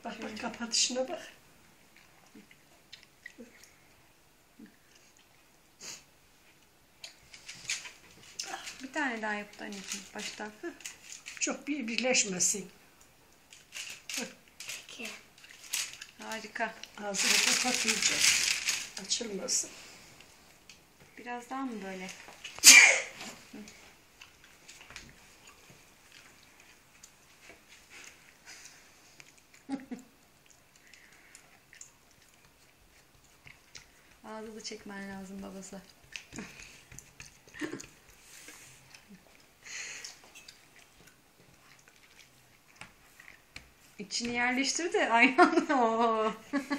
Bak bak kapatışına bak. Bir tane daha yaptı anneciğim baştan. Çok birleşmesin. Peki. Harika. Ağzını kapat iyice. Açılmasın. Biraz daha mı böyle? Ağzı da çekmen lazım babası. İçini yerleştir de aynı anda. Oo.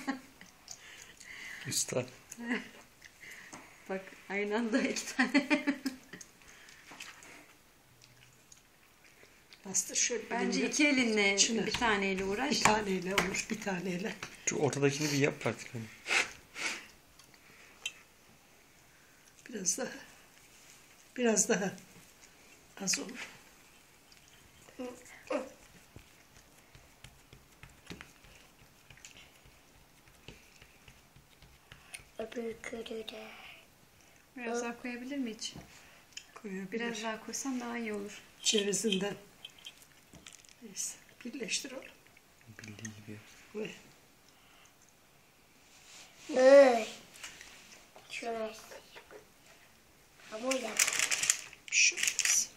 Usta. Bak aynı anda iki tane. Bastır şöyle. Bence elinle. iki elinle İçine. bir taneyle uğraş. Bir taneyle olur, bir taneyle. Şu ortadakini bir yap artık. Hani. Biraz daha. Biraz daha. Az olur. Öbür kırı da. Biraz daha koyabilir mi hiç? Koyabilir. Biraz daha koysam daha iyi olur. Cevizinden. Neyse. Birleştir oğlum. Bildiği gibi. Koy. Şöyle. Hamur yap. Şöyle.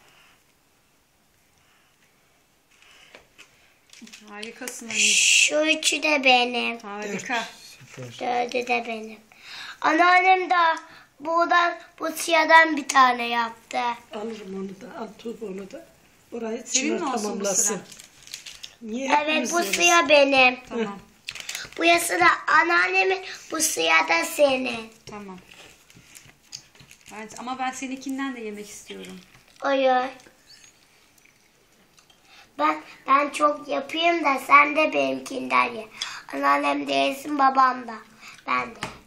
Harikasın anne. Şu üçü de benim. Harika. Süper. Dördü de benim. Anneannem de bu siyahdan bir tane yaptı. Alırım onu da. Al tut onu da. Orayı Senin mi çınar olsun bu tamamlasın. sıra? Niye Evet hepimiz bu yeriz? siyah benim. Tamam. Bu yası da anneannemin, bu siyah da senin. Tamam. Ama ben seninkinden de yemek istiyorum. Hayır. Ben çok yapayım da sen de benimkinden ye. Anneannem de yesin, babam da. Ben de.